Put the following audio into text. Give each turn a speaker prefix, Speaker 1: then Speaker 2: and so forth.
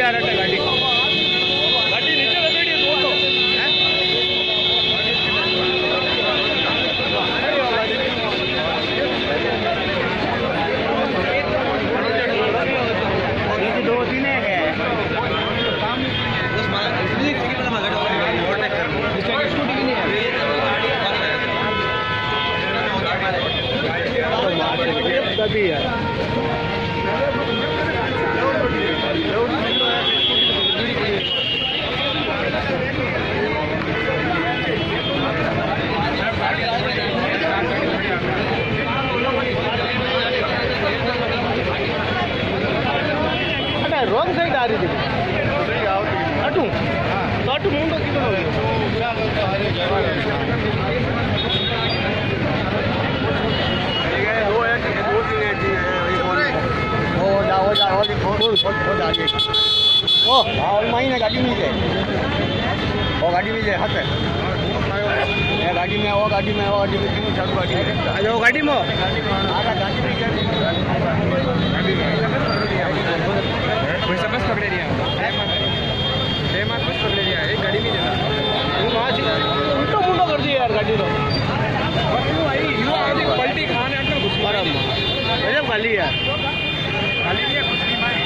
Speaker 1: यार अटे गाड़ी नीचे लपेटी दो तो दो तीन है स्कूटी की नहीं है तभी यार रॉन्ग साइड आ रही थी अटू तो अटू मुंडो किधर हो महीने गाड़ी में जाए वो गाड़ी में जाए हाथ गाड़ी में वो गाड़ी में चालू गाड़ी में वो गाड़ी में बस पकड़े दिया बस पकड़े दिया एक गाड़ी में उल्टा मुंडा कर दिया यार गाड़ी तो पलटी खाने अंदर घुस मारा गजब खाली यार खाली